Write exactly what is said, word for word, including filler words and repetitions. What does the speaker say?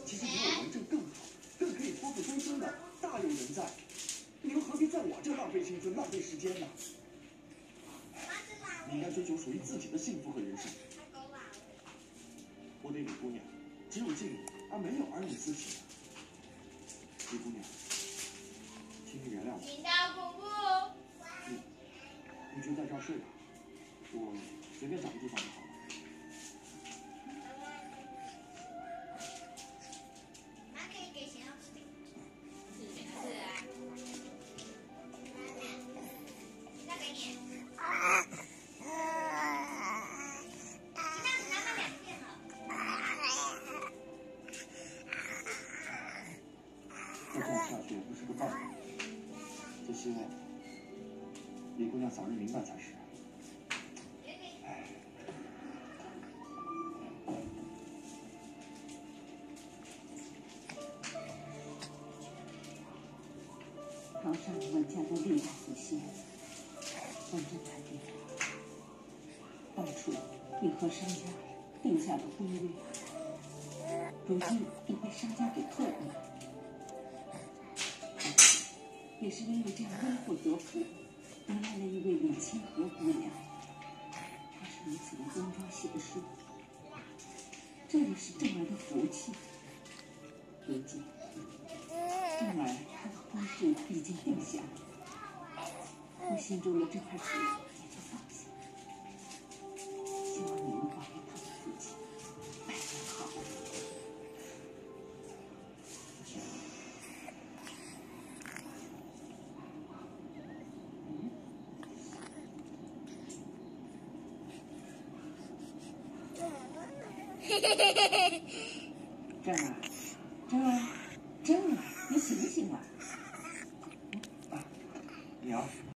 其实比我文正更好，更可以托付终生的，大有人在。你又何必在我这浪费青春、浪费时间呢？你应该追求属于自己的幸福和人生。我对李姑娘只有敬意，而没有儿女私情。李姑娘，请你原谅我。 听到恐怖。 你，你就在这儿睡吧，我随便找个地方就好了。 再这样下去也不是个办法。这些李姑娘早日明白才是。唉。 堂上文家的历代祖先，文正太君，当初你和商家定下的婚约，如今已被商家给破了。 也是因为这样因祸得福，得来了一位李清河姑娘。她是如此的端庄贤淑，这也是正儿的福气。如今，正儿她的婚事已经定下，我心中的这块石也就放下。希望你能保佑他的父亲百年好合。 正儿，正儿，正儿，你醒醒啊！ 啊，娘。